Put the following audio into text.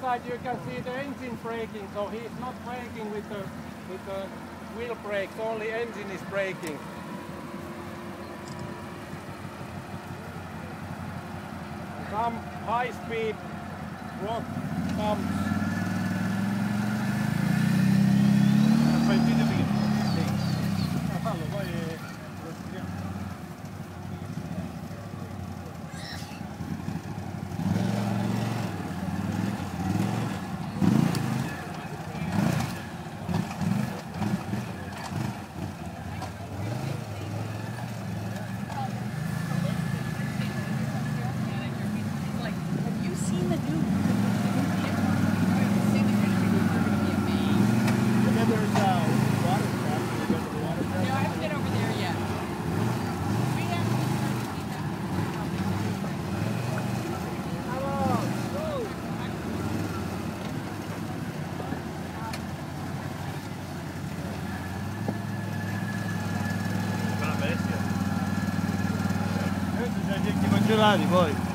outside you can see the engine braking, so he's not braking with the wheel brakes, only engine is braking. Some high speed rock bumps. Congelati poi.